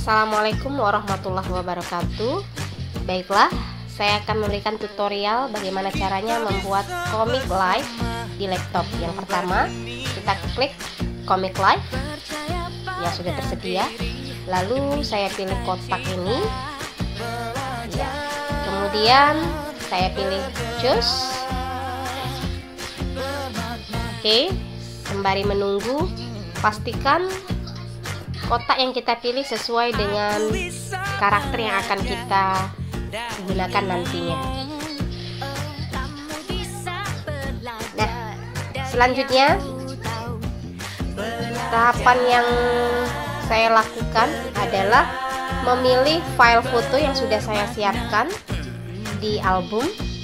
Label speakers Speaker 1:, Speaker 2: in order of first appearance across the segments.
Speaker 1: Assalamualaikum warahmatullahi wabarakatuh. Baiklah, saya akan memberikan tutorial bagaimana caranya membuat Comic Live di laptop. Yang pertama, kita klik Comic Live yang sudah tersedia. Lalu saya pilih kotak ini ya. Kemudian saya pilih Choose. Oke, sembari menunggu, pastikan kotak yang kita pilih sesuai dengan karakter yang akan kita gunakan nantinya. Nah, selanjutnya tahapan yang saya lakukan adalah memilih file foto yang sudah saya siapkan di album.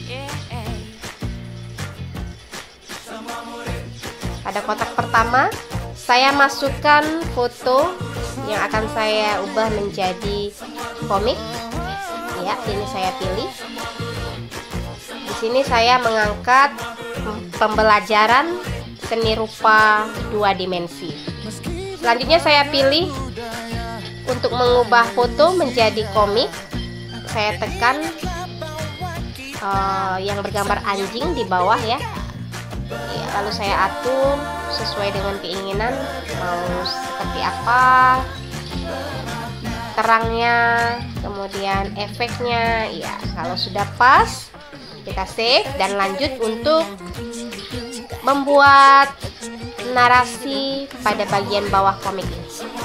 Speaker 1: Pada kotak pertama, saya masukkan foto yang akan saya ubah menjadi komik. Ya, ini saya pilih. Di sini saya mengangkat pembelajaran seni rupa 2 dimensi. Selanjutnya saya pilih untuk mengubah foto menjadi komik. Saya tekan yang bergambar anjing di bawah ya. Lalu saya atur sesuai dengan keinginan, mau seperti apa terangnya, kemudian efeknya. Ya, kalau sudah pas, kita save dan lanjut untuk membuat narasi pada bagian bawah komik ini.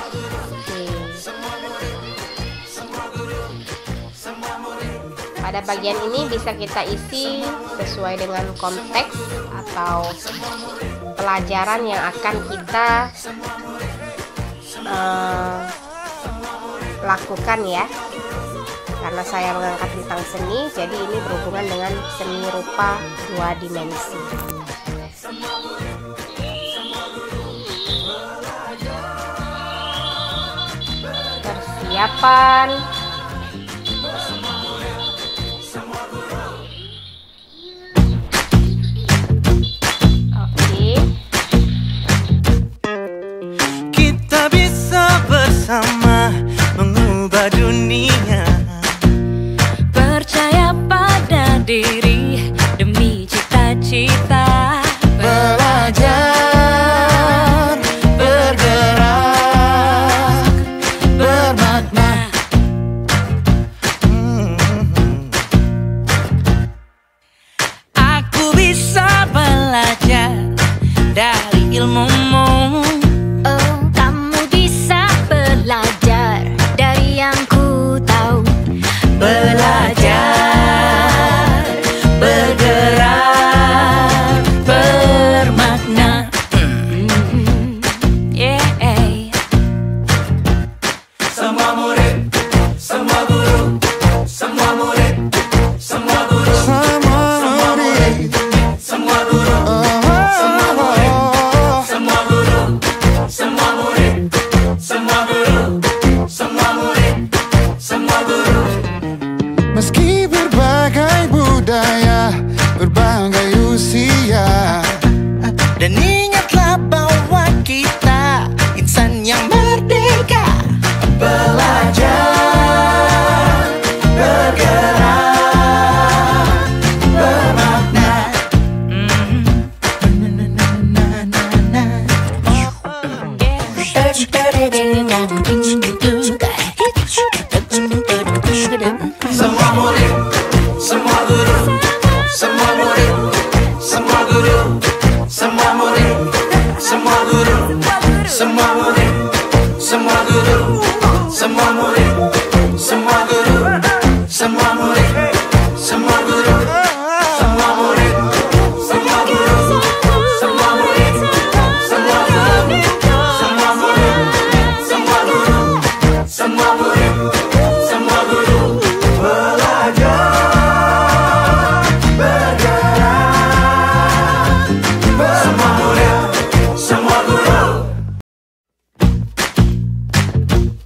Speaker 1: Pada bagian ini bisa kita isi sesuai dengan konteks atau pelajaran yang akan kita lakukan ya. Karena saya mengangkat tentang seni, jadi ini berhubungan dengan seni rupa 2 dimensi. Persiapan.
Speaker 2: Sama mengubah dunia,
Speaker 3: percaya pada diri demi cita-cita,
Speaker 2: belajar, bergerak, bermakna. Aku bisa belajar dari ilmumu. Belajar, bergerak, bermakna. Semua murid, semua guru, semua murid, semua guru, semua murid, semua guru, semua murid, semua guru, semua murid, semua guru, semua murid, semua guru. Meski berbagai budaya, berbagai usia, dan ingatlah bahwa kita insan yang merdeka. Belajar, bergerak, bermakna. Semua murid, semua guru, semua murid, semua guru, semua murid, semua guru, semua murid, semua guru, semua murid, semua guru, semua murid, semua guru, semua murid, semua guru, semua murid, semua guru, semua murid, semua guru, semua murid, semua guru. Belajar, bergerak, semua murid, semua guru.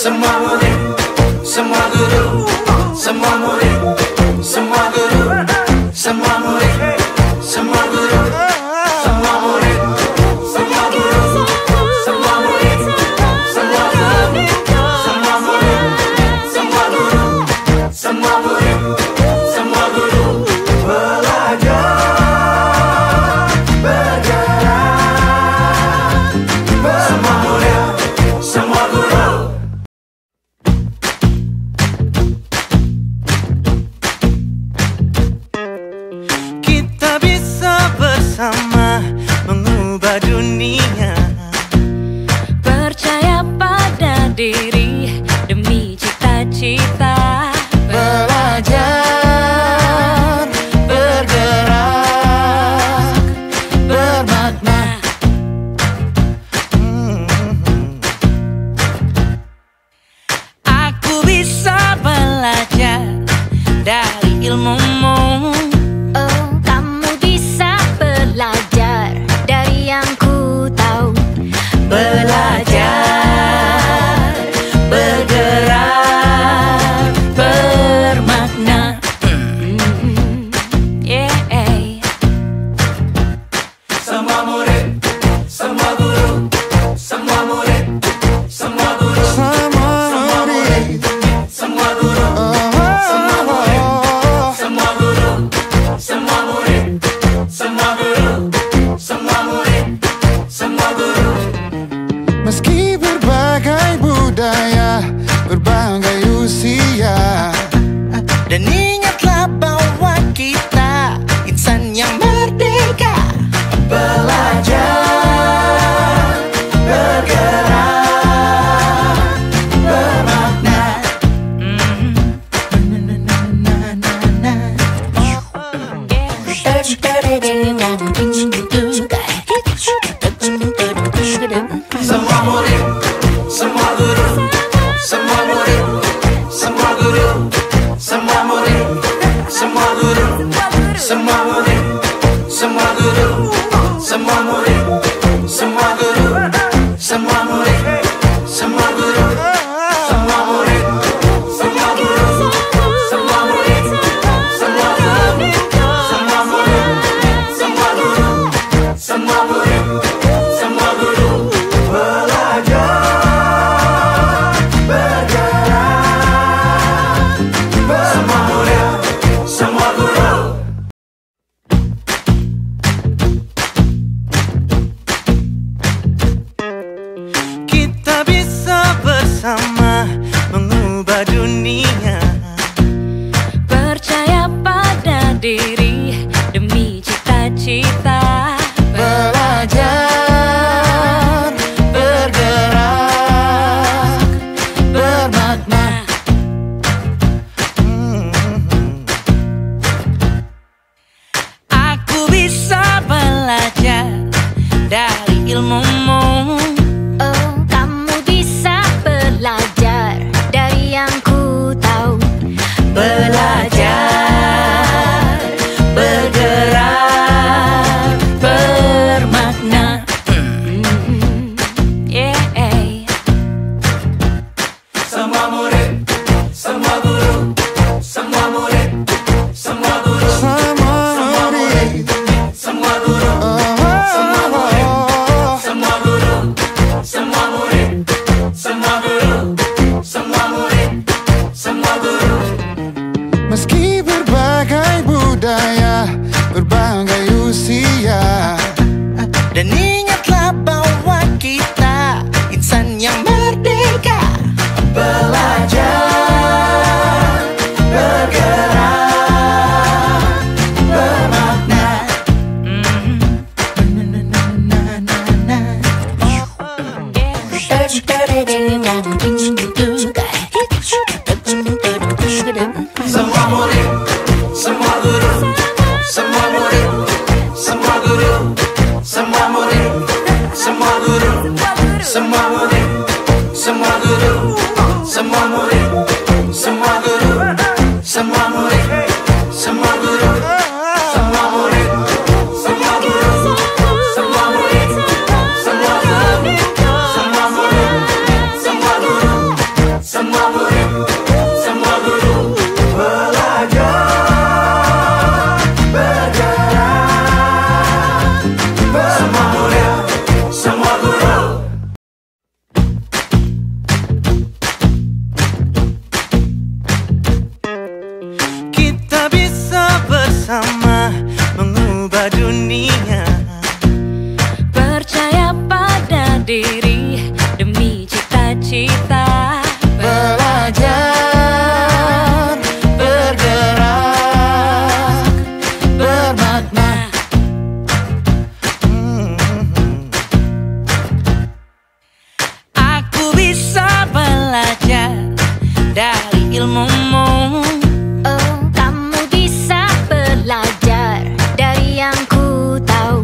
Speaker 2: semua murid, semua guru, semua murid, semua guru, semua murid, semua guru, semua murid, semua guru, semua murid, semua guru, semua murid, semua guru, semua murid, semua guru. Belajar, bergerak, semua murid, semua guru.
Speaker 4: Kita bisa bersama mengubah dunia.
Speaker 3: Percaya pada diri demi cita-cita.
Speaker 4: Belajar, bergerak, bermakna. Aku bisa belajar dari ilmumu.
Speaker 3: Oh, kamu bisa belajar dari yang ku tahu.
Speaker 4: Belajar, bergerak, bermakna.
Speaker 3: Yeah.
Speaker 2: Semua murid, semua guru, semua murid, semua guru, semua murid, semua guru, semua murid, semua guru, semua murid, semua guru, semua murid, semua guru.
Speaker 5: Meski berbagai budaya, berbagai usia,
Speaker 4: Dan ingatlah bahwa kita insan yang merdeka.
Speaker 2: Belajar, bergerak, bermakna. Semua murid, semua guru, semua murid, semua guru, semua murid, semua guru, semua murid, semua guru, semua murid, semua guru, semua murid, semua guru, semua murid, semua guru, semua murid, semua guru, semua murid, semua guru, semua murid, semua guru. Belajar, bergerak, semua murid, semua guru.
Speaker 4: Kita bisa bersama mengubah dunia.
Speaker 3: Percaya pada diri demi cita-cita.
Speaker 4: Belajar, bergerak, bermakna. Aku bisa belajar dari ilmumu.
Speaker 3: Oh, kamu bisa belajar dari yang ku tahu.
Speaker 4: Belajar, bergerak, bermakna.
Speaker 3: Yeah.
Speaker 2: Semua murid, semua guru, semua murid, semua guru,
Speaker 5: semua murid,
Speaker 2: semua guru, semua murid, semua guru, semua murid, semua guru, semua murid, semua guru.
Speaker 5: meski berbagai budaya, berbagai usia,
Speaker 4: Dan ingatlah bahwa kita insan yang merdeka.
Speaker 2: Belajar, bergerak, bermakna. Semua murid, semua guru, semua murid, semua guru, semua murid, semua guru, semua murid, semua guru, semua murid, semua guru, semua murid, semua guru, semua murid, semua guru, semua murid, semua guru, semua murid, semua guru,
Speaker 3: diri demi cita-cita.
Speaker 5: Belajar, bergerak, bermakna.
Speaker 4: Aku bisa belajar dari ilmumu.
Speaker 3: Oh, kamu bisa belajar dari yang ku tahu.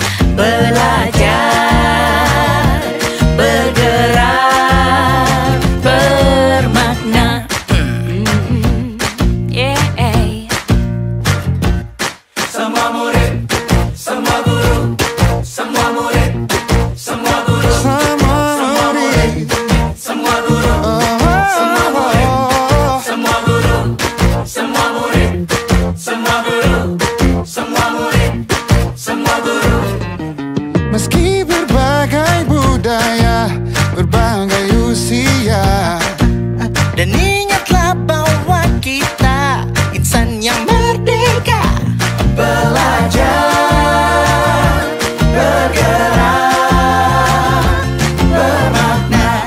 Speaker 4: Belajar, bergerak, bermakna.
Speaker 3: Yeah.
Speaker 2: Semua murid, semua guru, semua murid, semua guru,
Speaker 5: Semua murid,
Speaker 2: semua guru, semua murid, semua guru, semua murid, semua guru, semua murid, semua guru.
Speaker 5: meski berbagai budaya, berbagai usia.
Speaker 4: Dan ingatlah bahwa kita insan yang merdeka.
Speaker 2: Belajar, bergerak, bermakna.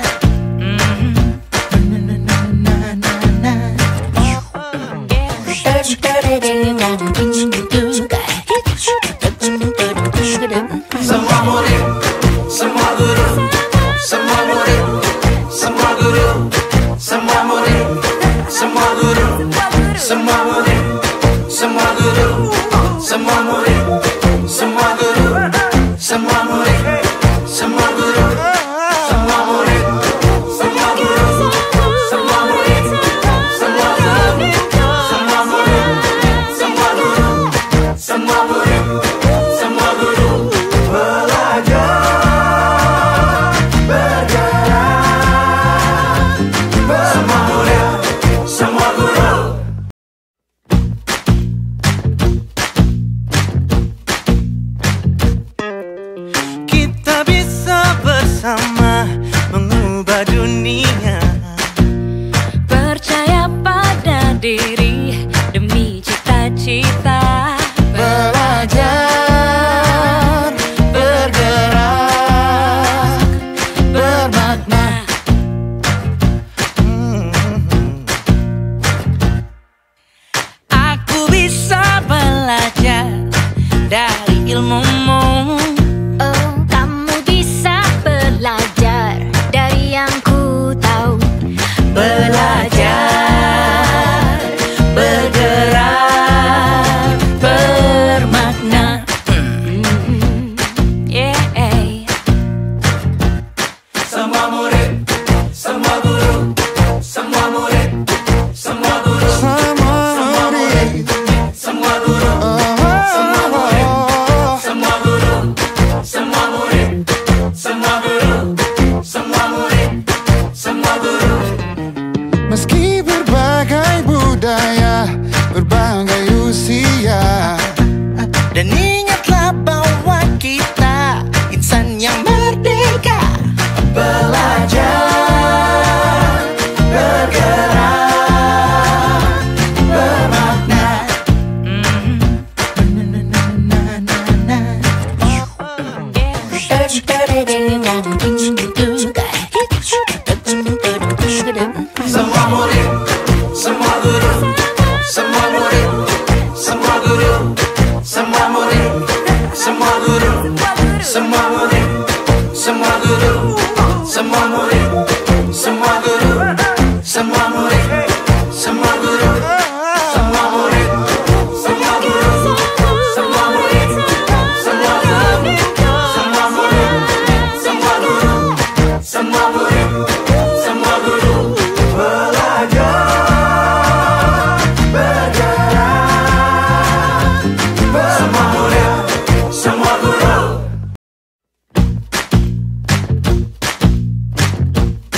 Speaker 2: Semua murid, semua guru, semua murid, semua guru, semua murid, semua guru, semua murid, semua guru, semua murid, semua guru, semua murid, semua guru, semua murid, semua guru, semua murid, semua guru, semua murid, semua guru, semua murid, semua guru. Belajar, bergerak, semua murid, semua guru.
Speaker 4: Kita bisa bersama mengubah dunia.
Speaker 3: Percaya pada diri demi cita-cita.
Speaker 5: Belajar, bergerak, bermakna.
Speaker 4: Aku bisa belajar dari ilmumu.
Speaker 3: Oh, kamu bisa belajar dari yang ku tahu.
Speaker 4: Belajar, bergerak, bermakna.
Speaker 3: Yeah.
Speaker 2: Semua murid, semua guru, semua murid, semua guru,
Speaker 5: Semua murid,
Speaker 2: semua guru, semua murid, semua guru, semua murid, semua guru, semua murid, semua guru.
Speaker 5: meski berbagai budaya, berbagai usia.
Speaker 4: Dan ingatlah bahwa kita insan yang merdeka.
Speaker 2: Belajar, bergerak, bermakna. Semua murid, semua guru, semua murid, semua guru, semua murid, semua guru, semua murid, semua guru, semua murid, semua guru, semua murid, semua guru, semua murid, semua guru, semua murid, semua guru, semua murid, semua guru, semua murid, semua guru. Belajar, bergerak, semua murid, semua guru.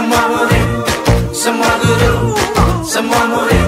Speaker 2: semua murid, semua guru, semua murid.